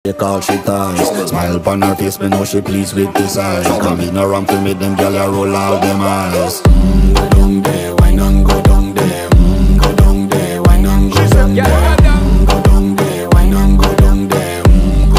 Take all she ties. Smile upon her face, me know she pleased with this eye. Come in around to meet them, girl, I roll out them eyes.